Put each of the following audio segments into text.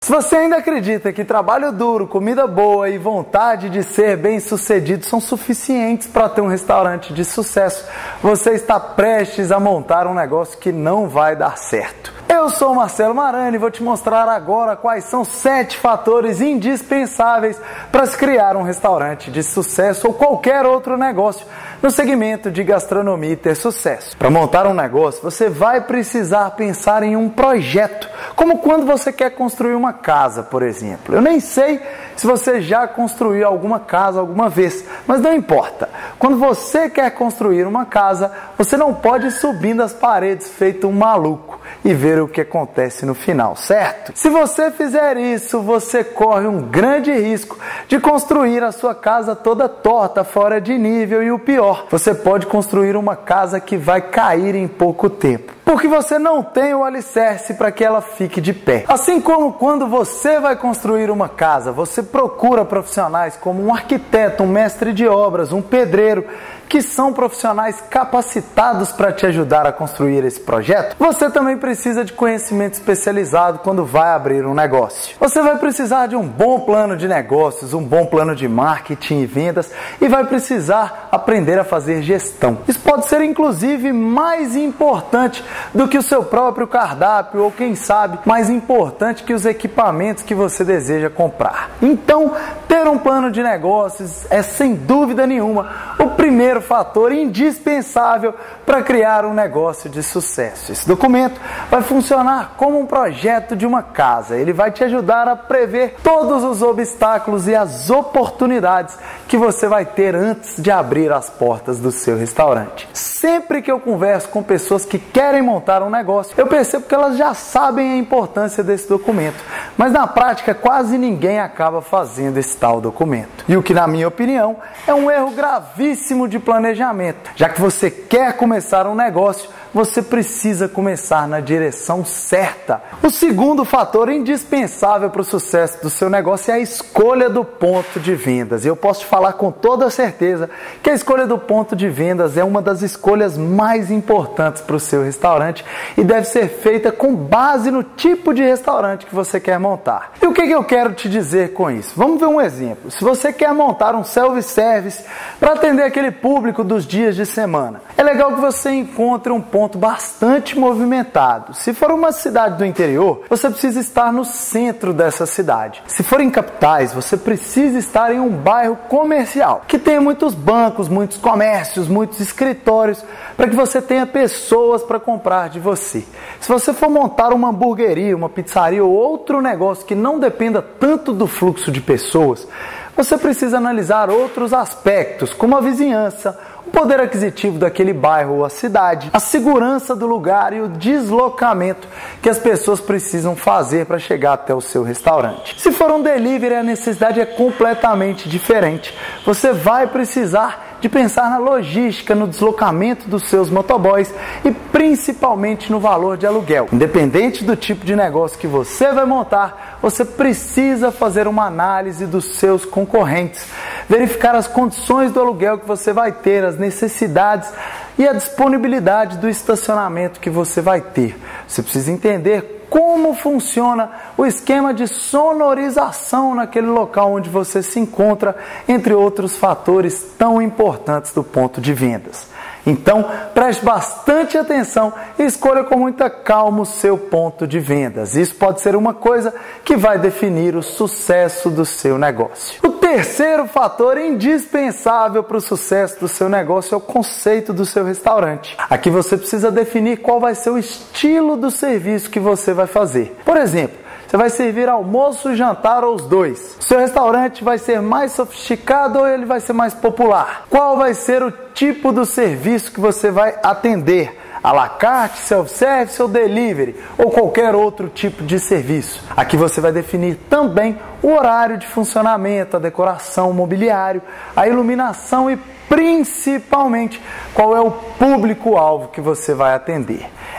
Se você ainda acredita que trabalho duro, comida boa e vontade de ser bem-sucedido são suficientes para ter um restaurante de sucesso, você está prestes a montar um negócio que não vai dar certo. Eu sou o Marcelo Marani e vou te mostrar agora quais são 7 fatores indispensáveis para se criar um restaurante de sucesso ou qualquer outro negócio no segmento de gastronomia e ter sucesso. Para montar um negócio, você vai precisar pensar em um projeto, como quando você quer construir uma casa, por exemplo. Eu nem sei se você já construiu alguma casa alguma vez, mas não importa. Quando você quer construir uma casa, você não pode ir subindo as paredes feito um maluco e ver o que acontece no final, certo? Se você fizer isso, você corre um grande risco de construir a sua casa toda torta, fora de nível e o pior, você pode construir uma casa que vai cair em pouco tempo, porque você não tem o alicerce para que ela fique de pé. Assim como quando você vai construir uma casa, você procura profissionais como um arquiteto, um mestre de obras, um pedreiro, que são profissionais capacitados para te ajudar a construir esse projeto. Você também precisa de conhecimento especializado quando vai abrir um negócio. Você vai precisar de um bom plano de negócios, um bom plano de marketing e vendas e vai precisar aprender a fazer gestão. Isso pode ser inclusive mais importante do que o seu próprio cardápio ou, quem sabe, mais importante que os equipamentos que você deseja comprar. Então, ter um plano de negócios é, sem dúvida nenhuma, o primeiro fator indispensável para criar um negócio de sucesso. Esse documento vai funcionar como um projeto de uma casa. Ele vai te ajudar a prever todos os obstáculos e as oportunidades que você vai ter antes de abrir as portas do seu restaurante. Sempre que eu converso com pessoas que querem montar um negócio, eu percebo que elas já sabem a importância desse documento, mas na prática quase ninguém acaba fazendo esse tal documento. E o que, na minha opinião, é um erro gravíssimo de planejamento. Já que você quer começar um negócio, você precisa começar na direção certa. O segundo fator indispensável para o sucesso do seu negócio é a escolha do ponto de vendas. E eu posso te falar com toda certeza que a escolha do ponto de vendas é uma das escolhas mais importantes para o seu restaurante e deve ser feita com base no tipo de restaurante que você quer montar. E o que eu quero te dizer com isso? Vamos ver um exemplo. Se você quer montar um self-service para atender aquele público dos dias de semana, é legal que você encontre um ponto bastante movimentado. Se for uma cidade do interior, você precisa estar no centro dessa cidade. Se for em capitais, você precisa estar em um bairro comercial, que tenha muitos bancos, muitos comércios, muitos escritórios, para que você tenha pessoas para comprar de você. Se você for montar uma hamburgueria, uma pizzaria ou outro negócio que não dependa tanto do fluxo de pessoas, você precisa analisar outros aspectos, como a vizinhança, o poder aquisitivo daquele bairro ou a cidade, a segurança do lugar e o deslocamento que as pessoas precisam fazer para chegar até o seu restaurante. Se for um delivery, a necessidade é completamente diferente. Você vai precisar de pensar na logística, no deslocamento dos seus motoboys e principalmente no valor de aluguel. Independente do tipo de negócio que você vai montar, você precisa fazer uma análise dos seus concorrentes, verificar as condições do aluguel que você vai ter, as necessidades e a disponibilidade do estacionamento que você vai ter. Você precisa entender como funciona o esquema de sonorização naquele local onde você se encontra, entre outros fatores tão importantes do ponto de vendas. Então, preste bastante atenção e escolha com muita calma o seu ponto de vendas. Isso pode ser uma coisa que vai definir o sucesso do seu negócio. O terceiro fator indispensável para o sucesso do seu negócio é o conceito do seu restaurante. Aqui você precisa definir qual vai ser o estilo do serviço que você vai fazer. Por exemplo, você vai servir almoço e jantar ou os dois? Seu restaurante vai ser mais sofisticado ou ele vai ser mais popular? Qual vai ser o tipo do serviço que você vai atender? À la carte, self-service ou delivery, ou qualquer outro tipo de serviço. Aqui você vai definir também o horário de funcionamento, a decoração, o mobiliário, a iluminação e principalmente qual é o público-alvo que você vai atender.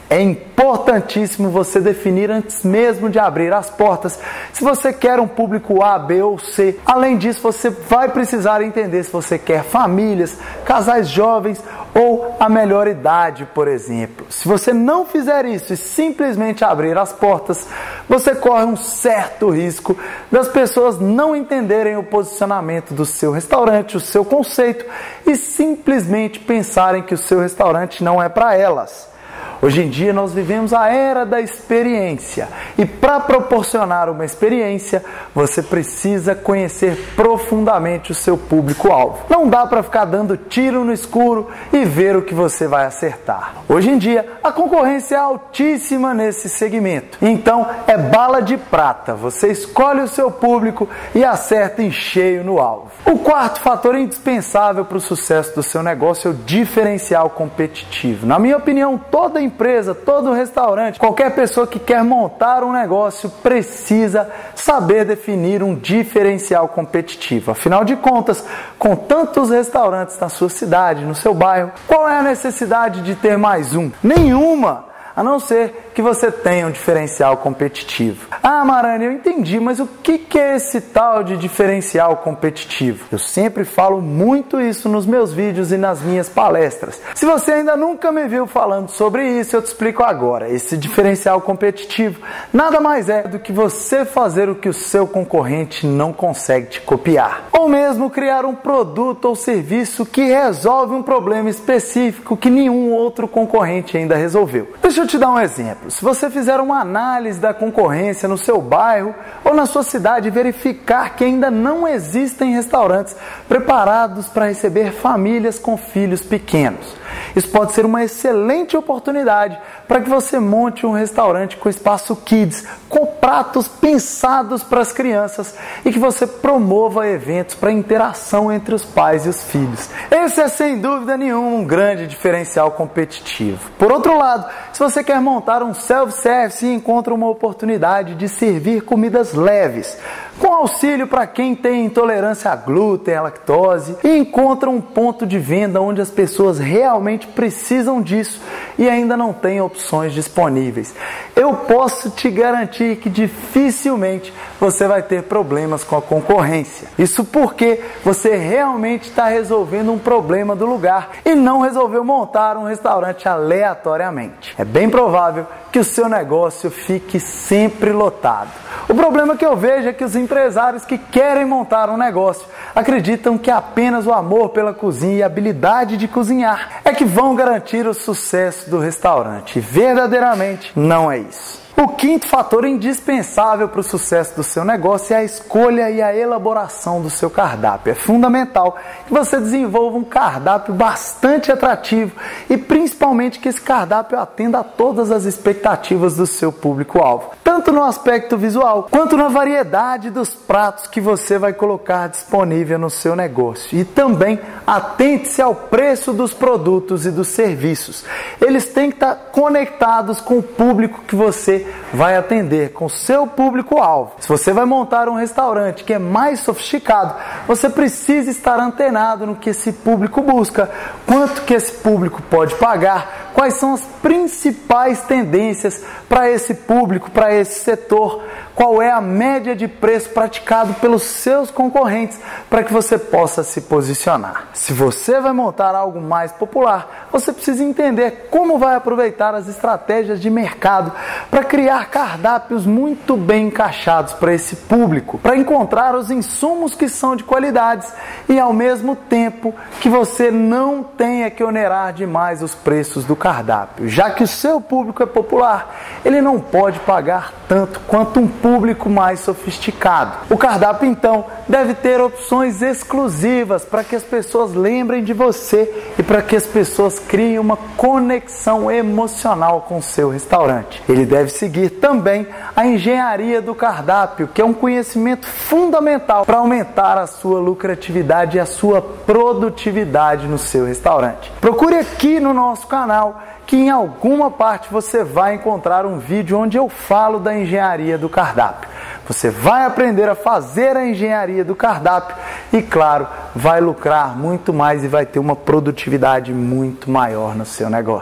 É importantíssimo você definir antes mesmo de abrir as portas se você quer um público A, B ou C. Além disso, você vai precisar entender se você quer famílias, casais jovens ou a melhor idade, por exemplo. Se você não fizer isso e simplesmente abrir as portas, você corre um certo risco das pessoas não entenderem o posicionamento do seu restaurante, o seu conceito e simplesmente pensarem que o seu restaurante não é para elas. Hoje em dia nós vivemos a era da experiência e para proporcionar uma experiência você precisa conhecer profundamente o seu público-alvo. Não dá para ficar dando tiro no escuro e ver o que você vai acertar. Hoje em dia a concorrência é altíssima nesse segmento, então é bala de prata, você escolhe o seu público e acerta em cheio no alvo. O quarto fator indispensável para o sucesso do seu negócio é o diferencial competitivo. Na minha opinião, toda empresa, todo restaurante, qualquer pessoa que quer montar um negócio precisa saber definir um diferencial competitivo. Afinal de contas, com tantos restaurantes na sua cidade, no seu bairro, qual é a necessidade de ter mais um? Nenhuma! A não ser que você tenha um diferencial competitivo. Ah, Marani, eu entendi, mas o que é esse tal de diferencial competitivo? Eu sempre falo muito isso nos meus vídeos e nas minhas palestras. Se você ainda nunca me viu falando sobre isso, eu te explico agora. Esse diferencial competitivo nada mais é do que você fazer o que o seu concorrente não consegue te copiar. Ou mesmo criar um produto ou serviço que resolve um problema específico que nenhum outro concorrente ainda resolveu. Deixa eu te dar um exemplo. Se você fizer uma análise da concorrência no seu bairro ou na sua cidade e verificar que ainda não existem restaurantes preparados para receber famílias com filhos pequenos, isso pode ser uma excelente oportunidade para que você monte um restaurante com espaço kids, com pratos pensados para as crianças e que você promova eventos para interação entre os pais e os filhos. Esse é sem dúvida nenhuma um grande diferencial competitivo. Por outro lado, se você quer montar um self-service e encontra uma oportunidade de servir comidas leves, com auxílio para quem tem intolerância a glúten, a lactose, e encontra um ponto de venda onde as pessoas realmente precisam disso e ainda não tem opções disponíveis, eu posso te garantir que dificilmente você vai ter problemas com a concorrência. Isso porque você realmente está resolvendo um problema do lugar e não resolveu montar um restaurante aleatoriamente. É bem provável que o seu negócio fique sempre lotado. O problema que eu vejo é que os empresários que querem montar um negócio acreditam que apenas o amor pela cozinha e a habilidade de cozinhar é que vão garantir o sucesso do restaurante. E verdadeiramente não é isso. O quinto fator indispensável para o sucesso do seu negócio é a escolha e a elaboração do seu cardápio. É fundamental que você desenvolva um cardápio bastante atrativo e principalmente que esse cardápio atenda a todas as expectativas do seu público-alvo, tanto no aspecto visual quanto na variedade dos pratos que você vai colocar disponível no seu negócio. E também atente-se ao preço dos produtos e dos serviços. Eles têm que estar conectados com o público que você vai atender, com o seu público-alvo. Se você vai montar um restaurante que é mais sofisticado, você precisa estar antenado no que esse público busca, quanto que esse público pode pagar, quais são as principais tendências para esse público, para esse setor, qual é a média de preço praticado pelos seus concorrentes para que você possa se posicionar. Se você vai montar algo mais popular, você precisa entender como vai aproveitar as estratégias de mercado para criar cardápios muito bem encaixados para esse público, para encontrar os insumos que são de qualidades e ao mesmo tempo que você não tenha que onerar demais os preços do cardápio, já que o seu público é popular, ele não pode pagar tanto quanto um público mais sofisticado. O cardápio então deve ter opções exclusivas para que as pessoas lembrem de você e para que as pessoas criem uma conexão emocional com o seu restaurante. Ele deve seguir também a engenharia do cardápio, que é um conhecimento fundamental para aumentar a sua lucratividade e a sua produtividade no seu restaurante. Procure aqui no nosso canal que em alguma parte você vai encontrar um vídeo onde eu falo da engenharia do cardápio. Você vai aprender a fazer a engenharia do cardápio e, claro, vai lucrar muito mais e vai ter uma produtividade muito maior no seu negócio.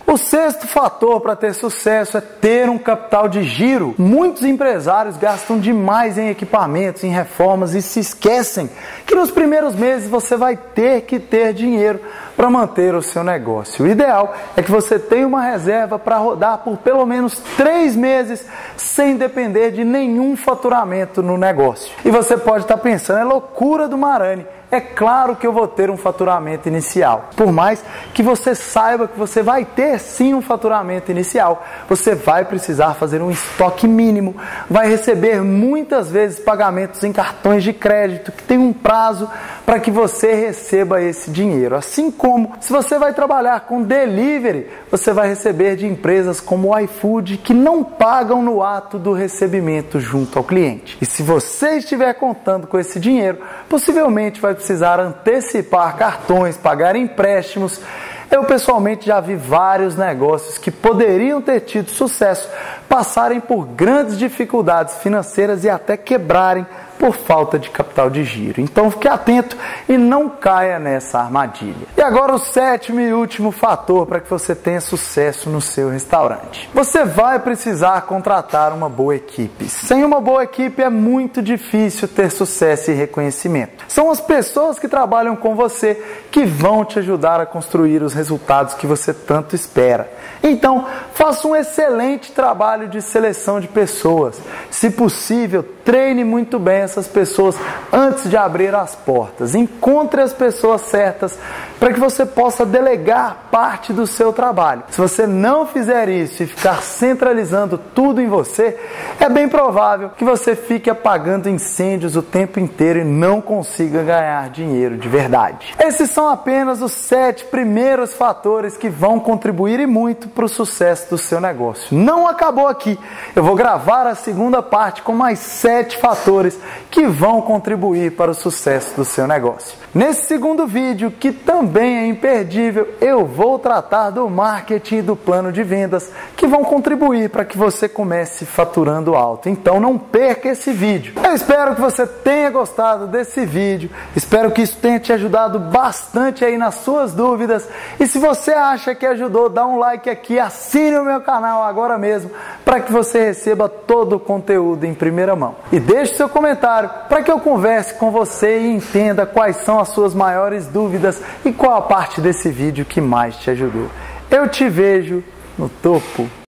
O sexto fator para ter sucesso é ter um capital de giro. Muitos empresários gastam demais em equipamentos, em reformas e se esquecem que nos primeiros meses você vai ter que ter dinheiro para manter o seu negócio. O ideal é que você tenha uma reserva para rodar por pelo menos 3 meses sem depender de nenhum faturamento no negócio. E você pode estar pensando, é loucura do Marani. É claro que eu vou ter um faturamento inicial. Por mais que você saiba que você vai ter sim um faturamento inicial, você vai precisar fazer um estoque mínimo, vai receber muitas vezes pagamentos em cartões de crédito que tem um prazo para que você receba esse dinheiro. Assim como se você vai trabalhar com delivery, você vai receber de empresas como o iFood que não pagam no ato do recebimento junto ao cliente. E se você estiver contando com esse dinheiro, possivelmente vai precisar antecipar cartões, pagar empréstimos. Eu pessoalmente já vi vários negócios que poderiam ter tido sucesso passarem por grandes dificuldades financeiras e até quebrarem por falta de capital de giro. Então fique atento e não caia nessa armadilha. E agora o sétimo e último fator para que você tenha sucesso no seu restaurante. Você vai precisar contratar uma boa equipe. Sem uma boa equipe é muito difícil ter sucesso e reconhecimento. São as pessoas que trabalham com você que vão te ajudar a construir os resultados que você tanto espera. Então, faça um excelente trabalho de seleção de pessoas. Se possível, treine muito bem essas pessoas antes de abrir as portas. Encontre as pessoas certas para que você possa delegar parte do seu trabalho. Se você não fizer isso e ficar centralizando tudo em você, é bem provável que você fique apagando incêndios o tempo inteiro e não consiga ganhar dinheiro de verdade. Esses são apenas os 7 primeiros fatores que vão contribuir e muito para o sucesso do seu negócio. Não acabou aqui. Eu vou gravar a segunda parte com mais 7 fatores que vão contribuir para o sucesso do seu negócio. Nesse segundo vídeo, que também é imperdível, eu vou tratar do marketing e do plano de vendas que vão contribuir para que você comece faturando alto. Então não perca esse vídeo. Eu espero que você tenha gostado desse vídeo, espero que isso tenha te ajudado bastante aí nas suas dúvidas. E se você acha que ajudou, dá um like aqui, assine o meu canal agora mesmo para que você receba todo o conteúdo em primeira mão. E deixe seu comentário para que eu converse com você e entenda quais são as suas maiores dúvidas e qual a parte desse vídeo que mais te ajudou. Eu te vejo no topo.